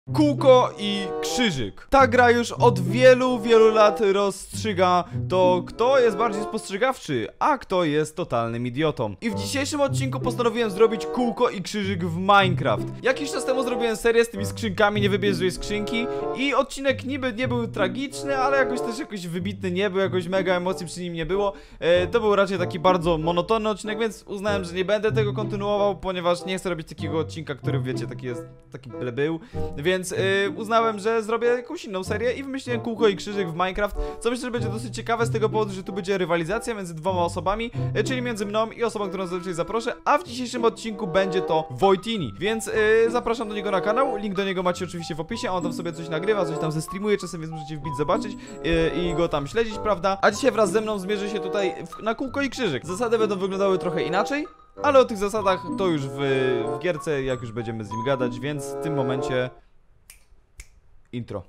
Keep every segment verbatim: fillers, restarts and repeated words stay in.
Kółko i krzyżyk. Ta gra już od wielu, wielu lat rozstrzyga to, kto jest bardziej spostrzegawczy, a kto jest totalnym idiotą. I w dzisiejszym odcinku postanowiłem zrobić kółko i krzyżyk w Minecraft. Jakiś czas temu zrobiłem serię z tymi skrzynkami, nie wybierz złej skrzynki. I odcinek niby nie był tragiczny, ale jakoś też jakoś wybitny nie był, jakoś mega emocji przy nim nie było. e, To był raczej taki bardzo monotonny odcinek, więc uznałem, że nie będę tego kontynuował, ponieważ nie chcę robić takiego odcinka, który wiecie, taki jest, taki byle był. Więc Więc yy, uznałem, że zrobię jakąś inną serię i wymyśliłem kółko i krzyżyk w Minecraft. Co myślę, że będzie dosyć ciekawe z tego powodu, że tu będzie rywalizacja między dwoma osobami, yy, czyli między mną i osobą, którą zazwyczaj zaproszę. A w dzisiejszym odcinku będzie to Wojtini. Więc yy, zapraszam do niego na kanał. Link do niego macie oczywiście w opisie. On tam sobie coś nagrywa, coś tam zestreamuje czasem, więc możecie wbić, zobaczyć yy, i go tam śledzić, prawda? A dzisiaj wraz ze mną zmierzy się tutaj w, na kółko i krzyżyk. Zasady będą wyglądały trochę inaczej, ale o tych zasadach to już w, w gierce, jak już będziemy z nim gadać, więc w tym momencie intro.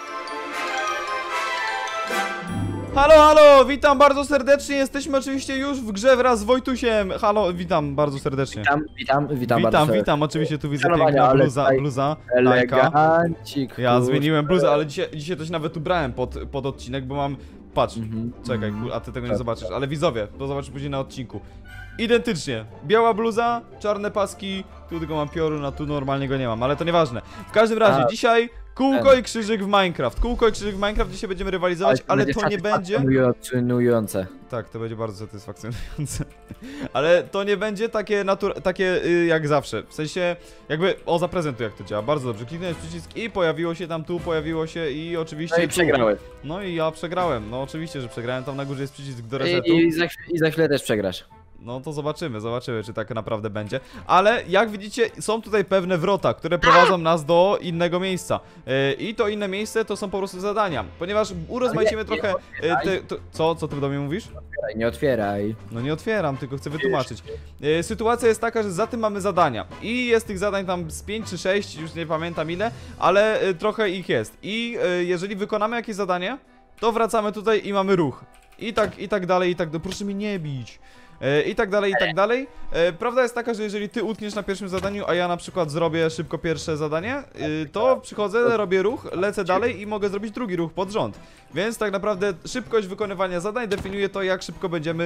Halo, halo, witam bardzo serdecznie, jesteśmy oczywiście już w grze wraz z Wojtusiem. Halo, witam bardzo serdecznie. Witam, witam, witam Witam, bardzo witam, oczywiście tu widzę Szanowania, piękna ale bluza, tutaj bluza, lajka. elegancik. Ja kurde. zmieniłem bluzę, ale dzisiaj, dzisiaj coś nawet ubrałem pod, pod odcinek, bo mam, patrz, Mhm, czekaj, mhm. a ty tego nie Tak, zobaczysz, tak. ale widzowie, to zobaczysz później na odcinku. Identycznie, biała bluza, czarne paski, tu tylko mam piorun, a tu normalnie go nie mam, ale to nieważne. W każdym razie, A, dzisiaj kółko ten. i krzyżyk w Minecraft. Kółko i krzyżyk w Minecraft, dzisiaj będziemy rywalizować, ale, będzie to nie będzie... satysfakcjonujące. Tak, to będzie bardzo satysfakcjonujące. Ale to nie będzie takie natur... takie y, jak zawsze. W sensie, jakby, o, zaprezentuję jak to działa. Bardzo dobrze, kliknąłem przycisk i pojawiło się tam, tu pojawiło się i oczywiście... No i tu. przegrałeś. No i ja przegrałem, no oczywiście, że przegrałem, tam na górze jest przycisk do I, resetu. i, za, chwilę- I za chwilę też przegrasz. No to zobaczymy, zobaczymy, czy tak naprawdę będzie. Ale jak widzicie, są tutaj pewne wrota, które prowadzą nas do innego miejsca. Yy, I to inne miejsce to są po prostu zadania. Ponieważ urozmaicimy Ale nie trochę... Yy, te, to, co? Co ty do mnie mówisz? Otwieraj, nie otwieraj. No nie otwieram, tylko chcę wytłumaczyć. Yy, sytuacja jest taka, że za tym mamy zadania. I jest tych zadań tam z pięć czy sześć, już nie pamiętam ile, ale yy, trochę ich jest. I yy, jeżeli wykonamy jakieś zadanie, to wracamy tutaj i mamy ruch. I tak, i tak dalej, i tak dalej. Proszę mnie nie bić. I tak dalej, i tak dalej. Prawda jest taka, że jeżeli ty utkniesz na pierwszym zadaniu, a ja na przykład zrobię szybko pierwsze zadanie, to przychodzę, robię ruch, lecę dalej i mogę zrobić drugi ruch pod rząd. Więc tak naprawdę szybkość wykonywania zadań definiuje to, jak szybko będziemy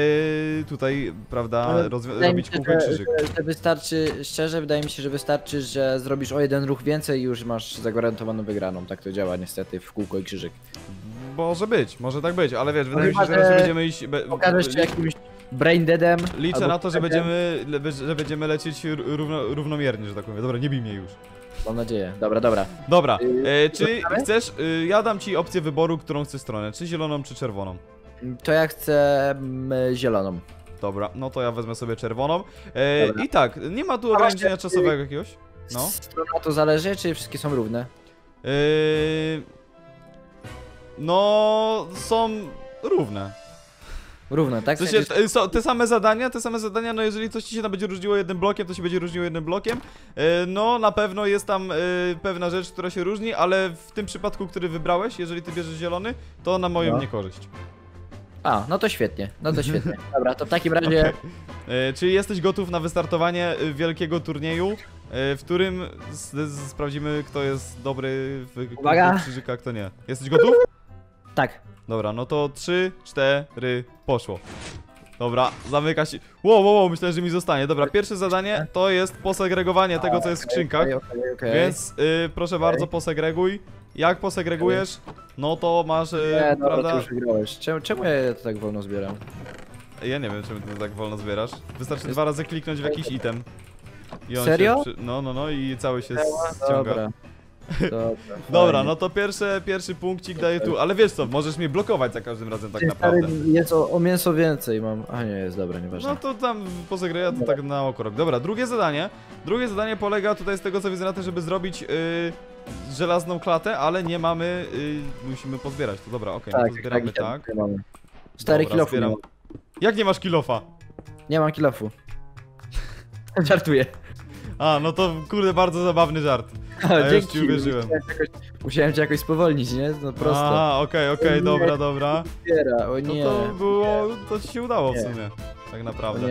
tutaj, prawda, robić kółko i krzyżyk. Że, że wystarczy, szczerze wydaje mi się, że wystarczy, że zrobisz o jeden ruch więcej i już masz zagwarantowaną wygraną. Tak to działa niestety w kółko i krzyżyk. Może być, może tak być, ale wiesz, wydaje mi się, chyba, że teraz że będziemy iść... Be, Pokażesz się jakimś braindeadem. Liczę albo na to, że krakiem. będziemy, że będziemy lecieć równo, równomiernie, że tak powiem. Dobra, nie bij mnie już. Mam nadzieję. Dobra, dobra. Dobra, Yy, e, czy zaczynamy? chcesz, y, ja dam ci opcję wyboru, którą chcesz stronę, czy zieloną, czy czerwoną. To ja chcę mm, zieloną. Dobra, no to ja wezmę sobie czerwoną. E, Dobra. I tak, nie ma tu ograniczenia czasowego jakiegoś. No. Strona to zależy, czy wszystkie są równe? E, no, są równe. Równe, tak? W sensie, te, są te same zadania, te same zadania, no jeżeli coś ci się tam będzie różniło jednym blokiem, to się będzie różniło jednym blokiem. E, no, na pewno jest tam e, pewna rzecz, która się różni, ale w tym przypadku, który wybrałeś, jeżeli ty bierzesz zielony, to na moją No. niekorzyść. A, no to świetnie, no to świetnie. Dobra, to w takim razie... Okay. E, czy jesteś gotów na wystartowanie e, wielkiego turnieju, e, w którym z, z, sprawdzimy, kto jest dobry w Uwaga. krzyżyka, a kto nie. Jesteś gotów? Tak. Dobra, no to trzy, cztery, poszło. Dobra, zamyka się. Wow, wow, wow, myślę, że mi zostanie. Dobra, pierwsze zadanie to jest posegregowanie tego, co jest w skrzynkach. Okay, okay, okay. Więc y, proszę bardzo, posegreguj. Jak posegregujesz, no to masz, y, Nie, dobra, prawda? ty już wygrałeś. Czemu, czemu ja to tak wolno zbieram? Ja nie wiem, czemu ty tak wolno zbierasz. Wystarczy dwa razy kliknąć w jakiś item. I on Serio? Się przy... No, no, no i cały się ściąga. Dobra. Dobra, Dobra, fajnie. no to pierwsze, pierwszy punkcik daję tu, ale wiesz co, możesz mnie blokować za każdym razem tak Ty, naprawdę. stary, jest o, o mięso więcej mam. A nie, jest dobra, nieważne. No to tam posegreguję, to tak na oko robię. Dobra, drugie zadanie. Drugie zadanie polega tutaj z tego, co widzę, na tym, żeby zrobić yy, żelazną klatę, ale nie mamy, yy, musimy pozbierać. To dobra, okej, okay, no to zbieramy tak. tak. Mamy. Cztery Dobra, kilofu zbieram. nie mam. Jak nie masz kilofa? Nie mam kilofu. Żartuję. A, no to kurde, bardzo zabawny żart. O, już dzięki. ci uwierzyłem. Musiałem cię jakoś, musiałem cię jakoś spowolnić, nie? No prosto. A, okej, okej, O nie. dobra, dobra. Zbiera, o No nie. to było, to ci się udało w Nie. sumie, tak O naprawdę. nie.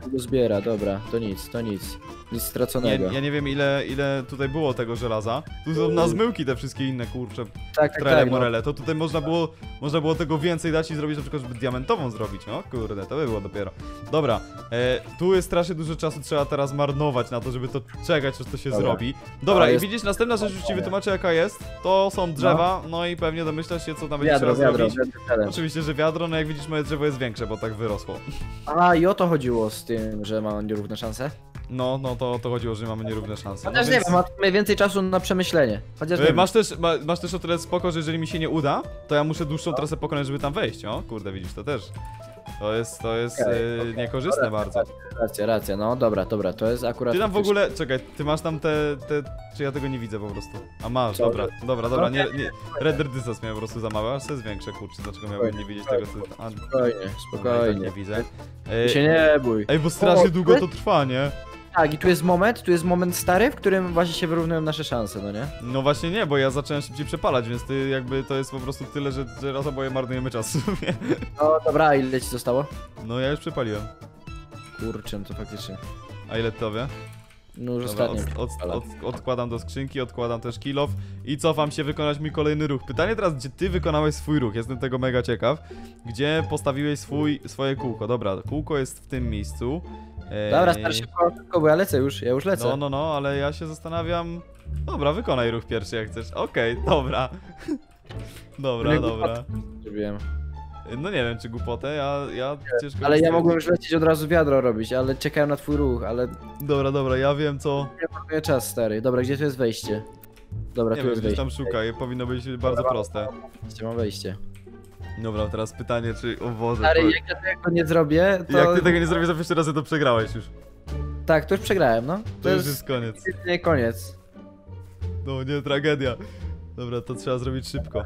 długo zbiera, dobra, to nic, to nic. Nic Nie, straconego. ja nie wiem ile, ile tutaj było tego żelaza. Tu są na zmyłki te wszystkie inne, kurcze, tak, tak, trele, tak, no. morele. To tutaj można było, można było tego więcej dać i zrobić na przykład, żeby diamentową zrobić. O kurde, to by było dopiero. Dobra, e, tu jest strasznie dużo czasu, trzeba teraz marnować na to, żeby to czekać, aż to się Dobra. zrobi. Dobra, A, i jest- widzisz, następna rzecz już ci wytłumaczę jaka jest. To są drzewa, no, i pewnie domyślasz się, co tam będzie Wiadro, trzeba wiadro, zrobić. wiadro challenge. Oczywiście, że wiadro, no jak widzisz, moje drzewo jest większe, bo tak wyrosło. A, i o to chodziło z tym, że ma nierówne szanse? No, no to o to chodziło, że mamy nierówne szanse. No, Chociaż nie więc- wiem, mamy więcej czasu na przemyślenie. Chociaż nie E, wiem. Masz też, ma, masz też o tyle spoko, że jeżeli mi się nie uda, to ja muszę dłuższą trasę pokonać, żeby tam wejść. O, kurde, widzisz, to też. To jest, to jest Okej, e, okej. niekorzystne bardzo. Racja, racja, no dobra, dobra, to jest akurat... Ty tam w faktycznie- ogóle, czekaj, ty masz tam te, te, czy ja tego nie widzę po prostu? A masz, Co? dobra, dobra, dobra, nie, Okej. nie, Render Distance miałem po prostu za małe, aż to jest większe, kurczę, dlaczego miałbym nie widzieć tego, co... A, Spokojnie, dobra, i tak spokojnie. nie widzę. Ty się nie bój. Ej, bo strasznie O, długo ty- to trwa, nie? Tak, i tu jest moment, tu jest moment stary, w którym właśnie się wyrównują nasze szanse, no nie? No właśnie nie, bo ja zacząłem szybciej przepalać, więc ty jakby to jest po prostu tyle, że, że raz oboje marnujemy czas w sumie. No dobra, a ile ci zostało? No ja już przepaliłem. Kurczę, to faktycznie. A ile tobie? No już Dobra, ostatnio. od, od, od, odkładam do skrzynki, odkładam też kill off i cofam się wykonać mój kolejny ruch. Pytanie teraz, gdzie ty wykonałeś swój ruch? Jestem tego mega ciekaw. Gdzie postawiłeś swój, swoje kółko? Dobra, kółko jest w tym miejscu. Ej, Dobra, stary, szybko, szybko, bo ja lecę już, ja już lecę. No, no, no, ale ja się zastanawiam... Dobra, wykonaj ruch pierwszy jak chcesz. Okej, dobra. Dobra, Nie, dobra. Zrobiłem. No nie wiem, czy głupotę, ja, ja ciężko Ale ja stwierdzić. mogłem już lecieć od razu wiadro robić, ale czekałem na twój ruch, ale Dobra, dobra, ja wiem co... nie marnuję czas, stary. Dobra, gdzie tu jest wejście? Dobra, Nie tu wiem, jest gdzieś wejście. tam szukaj, powinno być bardzo proste. Wejście, mam wejście. Dobra, teraz pytanie, czy... O Boże, Stary, powiedz- jak ja tego nie zrobię, to... Jak ty tego nie zrobisz za pierwszy raz, to przegrałeś już. Tak, to już przegrałem, no. To już jest koniec. nie koniec. No nie, tragedia. Dobra, to trzeba zrobić szybko.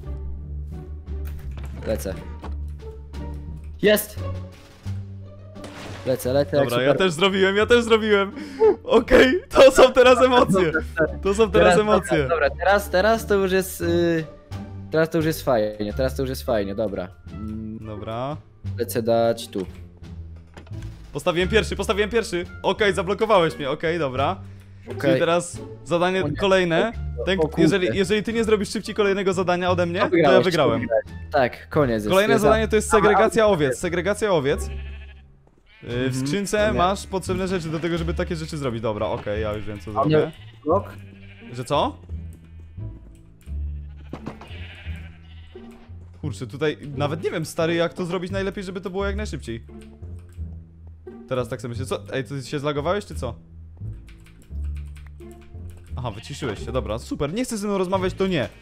Lecę. Jest! Lecę, lecę jak Dobra, super. ja też zrobiłem, ja też zrobiłem. Okej, to są teraz emocje. To są teraz emocje. Dobra, dobra, teraz, teraz to już jest... Yy, teraz to już jest fajnie, teraz to już jest fajnie, dobra. Mm, Dobra. Lecę dać tu. Postawiłem pierwszy, postawiłem pierwszy. Okej, zablokowałeś mnie, okej, dobra. Czyli Okej. teraz zadanie O nie. kolejne. Ten, O kurde. jeżeli, jeżeli ty nie zrobisz szybciej kolejnego zadania ode mnie, To to ja wygrałeś, wygrałem. to wygrałeś. Tak, koniec jest. Kolejne Jest zadanie to jest segregacja Aha, owiec. Segregacja owiec. Yy, W Mhm. skrzynce Nie. masz potrzebne rzeczy do tego, żeby takie rzeczy zrobić. Dobra, okej, ja już wiem co A zrobię. nie- blok? Że co? Kurczę, tutaj nawet nie wiem, stary, jak to zrobić najlepiej, żeby to było jak najszybciej. Teraz tak sobie myślę, co? Ej, ty się zlagowałeś, czy co? Aha, wyciszyłeś się, dobra, super, nie chcę ze mną rozmawiać, to nie.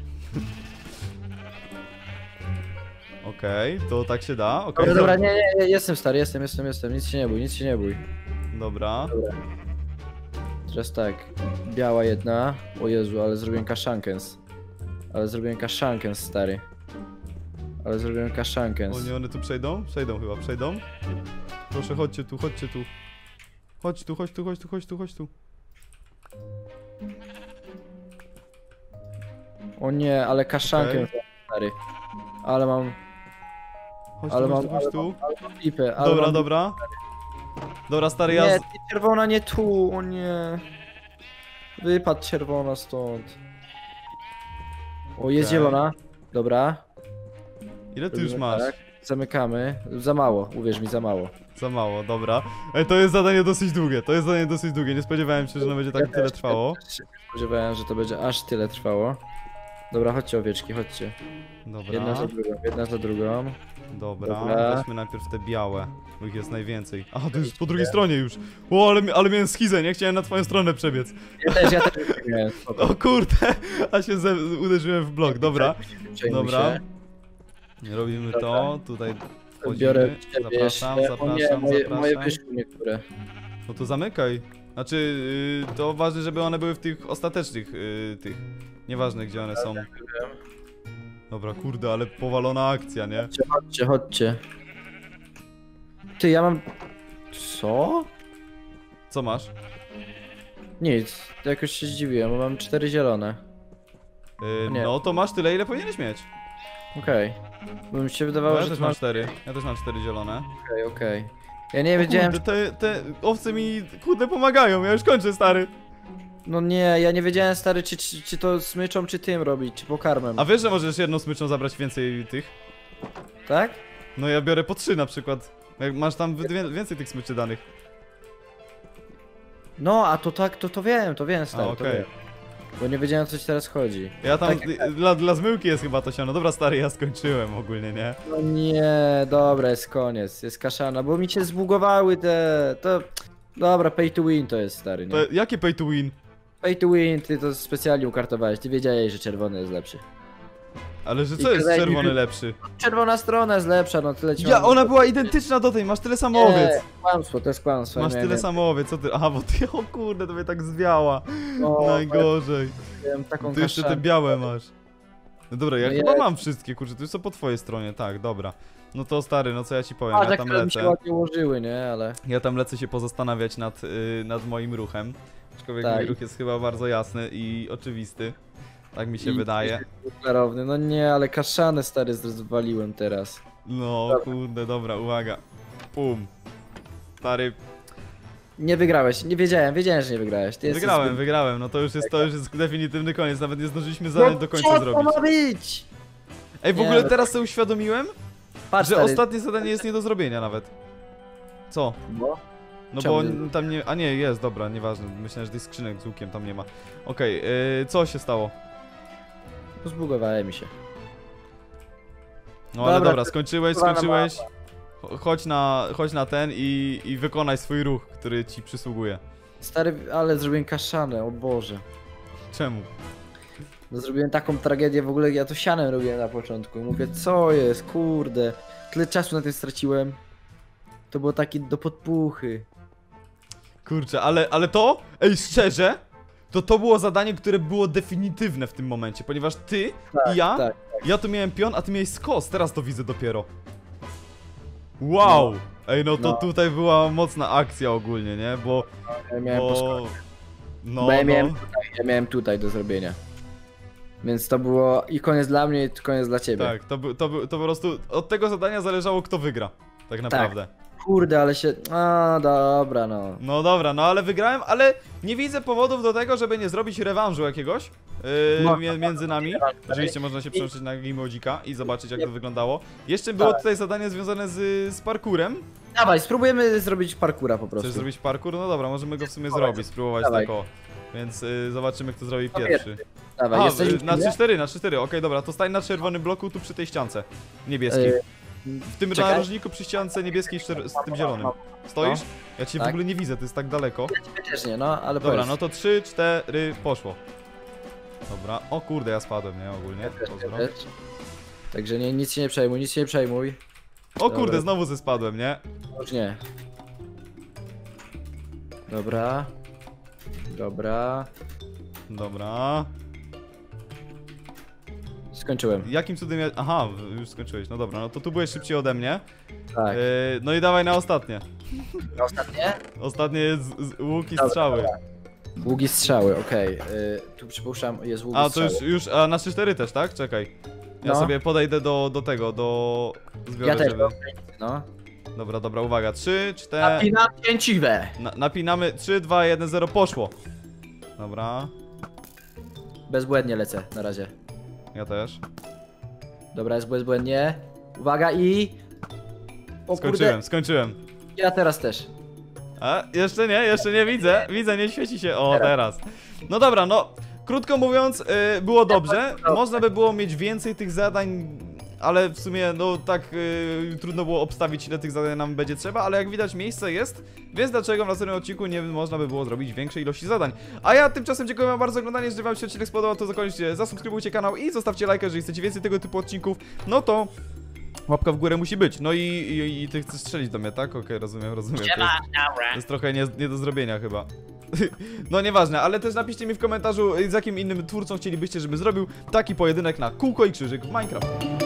Okej, to tak się da, okej, Dobra, dobra, nie, nie, nie, jestem stary, jestem, jestem, jestem, nic się nie bój, nic się nie bój. dobra. Teraz tak, biała jedna, o Jezu, ale zrobiłem kaszankens. Ale zrobiłem kaszankens, stary. Ale zrobiłem kaszankens. O nie, one tu przejdą? Przejdą chyba, przejdą. Proszę, chodźcie tu, chodźcie tu. Chodź tu, chodź tu, chodź tu, chodź tu, chodź tu. O nie, ale kaszankens, stary. Ale mam Chodź Ale tu, chodź mam- tu, chodź tu. pipę, ale Dobra, mam... dobra. Dobra, stary, Nie, ja... z- ty czerwona nie tu, o nie. Wypadł czerwona stąd. O, jest Okej. zielona. Dobra. Ile ty już robimy masz? tak. Zamykamy. Za mało, uwierz mi, za mało. Za mało, dobra. Ej, to jest zadanie dosyć długie, to jest zadanie dosyć długie. Nie spodziewałem się, że ono będzie tak Ja tyle też, trwało. Ja też się spodziewałem, że to będzie aż tyle trwało. Dobra, chodźcie owieczki, chodźcie. Jedna za Dobra, drugą, jedna za drugą. dobra. Dobra. Weźmy najpierw te białe, bo ich jest najwięcej. Aha, to już po drugiej stronie już. O, ale, mi- ale miałem schizę, nie chciałem na twoją stronę przebiec. Ja też, ja też miałem. spoko. O kurde, a się ze uderzyłem w blok, dobra. Przejmuj Dobra. się. Robimy Dobra. to, tutaj wchodzimy. Biorę ciebie Zapraszam, jeszcze. O nie, zapraszam, moje, moje zapraszam. wyszły niektóre. No to zamykaj. Znaczy, yy, to ważne, żeby one były w tych ostatecznych, yy, tych. Nieważne gdzie one są. Dobra, kurde, ale powalona akcja, nie? Chodźcie, chodźcie, chodźcie. Ty, ja mam... Co? Co masz? Nic, to jakoś się zdziwiłem, bo mam cztery zielone. Yy, Nie. no to masz tyle, ile powinieneś mieć. Okej. Bo mi się No, wydawało, ja że też to mam masz... cztery. Ja też mam cztery zielone. Okej, okej. Ja nie wiedziałem, Kurde, te, te owce mi, kurde, pomagają, ja już kończę, stary. no nie, ja nie wiedziałem, stary, czy, czy, czy to smyczą, czy tym robić, czy pokarmem. A wiesz, że możesz jedną smyczą zabrać więcej tych? Tak? No ja biorę po trzy na przykład. Jak masz tam wi- więcej tych smyczy danych. No, a to tak, to to wiem, to wiem, stary, A, to okej. wiem. Bo nie wiedziałem, co ci teraz chodzi. Ja tam, Tak, y, dla, dla zmyłki jest chyba to siano. Dobra, stary, ja skończyłem ogólnie, nie? No nie, dobra, jest koniec, jest kaszana, bo mi się zbugowały te, to... Dobra, pay to win to jest, stary, nie? To, jakie pay to win? Pay to win, ty to specjalnie ukartowałeś, ty wiedziałeś, że czerwony jest lepszy. Ale że I co jest kazali mi czerwony wy- lepszy? Czerwona strona jest lepsza, no tyle ci Ja, mam- ona była identyczna do tej, masz tyle samo owiec. Nie, kłamstwo, to jest kłamstwo. ja Masz miałem- tyle samo owiec, co ty? Aha, bo ty, o kurde, to mnie tak zwiała. No, Najgorzej. miałem taką Ty jeszcze te kaszankę. białe masz. No dobra, ja No chyba jest. mam wszystkie, kurczę, tu są po twojej stronie, tak, dobra. No to stary, no co ja ci powiem, A, ja tak, tam które mi się lecę. ładnie ułożyły, nie, ale... Ja tam lecę się pozastanawiać nad, y, nad moim ruchem. Aczkolwiek Tak. mój ruch jest chyba bardzo jasny i oczywisty. Tak mi się I- wydaje. Klarowny, no nie, ale kaszanę, stary, rozwaliłem teraz. No Dobra. kurde, dobra, uwaga. Pum. Stary, Nie wygrałeś, nie wiedziałem, wiedziałem, że nie wygrałeś. Ty jesteś wygrałem, zbyt- wygrałem, no to już jest, to już jest definitywny koniec, nawet nie zdążyliśmy zadań No do końca co zrobić. to ma być? Ej, w Nie, ogóle no- teraz sobie uświadomiłem, Patrz, że stary, ostatnie zadanie jest nie do zrobienia nawet. Co? bo... No Czemu bo nie? tam nie. A nie, jest, dobra, nieważne. Myślałem, że tych skrzynek z łukiem tam nie ma. Okej, yy, co się stało? Zbugowałem mi się. No ale Dobra, dobra, skończyłeś, zbugowana skończyłeś. Cho- Chodź na, chodź na ten i, i wykonaj swój ruch, który ci przysługuje. Stary, ale zrobiłem kaszanę, o Boże. Czemu? No zrobiłem taką tragedię, w ogóle ja to sianem robiłem na początku. Mówię, co jest, kurde. Tyle czasu na tym straciłem. To było takie do podpuchy. Kurczę, ale, ale to, ej, szczerze, to to było zadanie, które było definitywne w tym momencie, ponieważ ty i ja, tak. ja tu miałem pion, a ty miałeś skos, teraz to widzę dopiero. Wow! Ej, no to No. tutaj była mocna akcja ogólnie, nie? Bo... Ja miałem, po sko- bo... No, bo ja, no. miałem tutaj, ja miałem tutaj do zrobienia. Więc to było i koniec dla mnie, i koniec dla ciebie. Tak, to, by, to, by, to po prostu od tego zadania zależało, kto wygra. Tak naprawdę. Kurde, ale się... A, dobra, no. No dobra, no ale wygrałem, ale nie widzę powodów do tego, żeby nie zrobić rewanżu jakiegoś yy, Można. mie- między nami. Oczywiście można się przełączyć na Gimodzika i zobaczyć, jak to wyglądało. Jeszcze było Tak. tutaj zadanie związane z, z parkurem. Dawaj, spróbujemy zrobić parkura po prostu. Chcesz zrobić parkur? No dobra, możemy go w sumie Dawaj. zrobić, spróbować Dawaj. tak o. Więc y, zobaczymy, kto zrobi Kto pierwszy. Dawaj, A, jesteś y, na trzy cztery, na trzy cztery, okej, dobra, to stań na czerwonym bloku tu przy tej ściance niebieskiej. Yy, W tym czekaj. narożniku przy ściance niebieskiej z czer- z tym zielonym. Stoisz? Ja cię w Tak. ogóle nie widzę, to jest tak daleko. Ciebie też nie, no, ale Dobra, powiedz. no to trzy, cztery, poszło. Dobra, o kurde, ja spadłem, nie, ogólnie. Też, Pozdro. też. Także nie, nic się nie przejmuj, nic się nie przejmuj. O kurde, Dobra. znowu ze spadłem, nie? Już nie. Dobra. Dobra. Dobra. Skończyłem. Jakim cudem ja... Aha, już skończyłeś, no dobra, no to tu byłeś szybciej ode mnie. Tak. Yy, no i dawaj na ostatnie. Ostatnie? Ostatnie jest z, z, łuk i Dobra, strzały. Ługi strzały, okej. Y, tu przypuszczam, jest łuk A, to strzały. już, już, a na trzy cztery też, tak? Czekaj. Ja No. sobie podejdę do, do tego, do... Zbiorę, Ja też, żeby... no. Dobra, dobra, uwaga, trzy, cztery... Napinam cięciwe. Na, napinamy, trzy, dwa, jeden, zero, poszło. Dobra, Bezbłędnie lecę na razie. ja też. Dobra, jest bezbłędnie. Uwaga i... O Skończyłem, kurde, skończyłem. ja teraz też. A, jeszcze nie, jeszcze nie widzę. Widzę, nie świeci się. O, Teraz. teraz. No dobra, no. Krótko mówiąc, yy, było dobrze. Można by było mieć więcej tych zadań, ale w sumie, no tak, yy, trudno było obstawić, ile tych zadań nam będzie trzeba, ale jak widać, miejsce jest, więc dlaczego w następnym odcinku nie można by było zrobić większej ilości zadań. A ja tymczasem dziękuję wam bardzo za oglądanie. Jeżeli wam się odcinek spodobał, to zakończcie, zasubskrybujcie kanał i zostawcie lajka, jeżeli chcecie więcej tego typu odcinków. No to... Łapka w górę musi być. No i, i, i ty chcesz strzelić do mnie, tak? Okej, rozumiem, rozumiem. To jest, to jest trochę nie, nie do zrobienia chyba. No nieważne, ale też napiszcie mi w komentarzu, z jakim innym twórcą chcielibyście, żeby zrobił taki pojedynek na kółko i krzyżyk w Minecraft.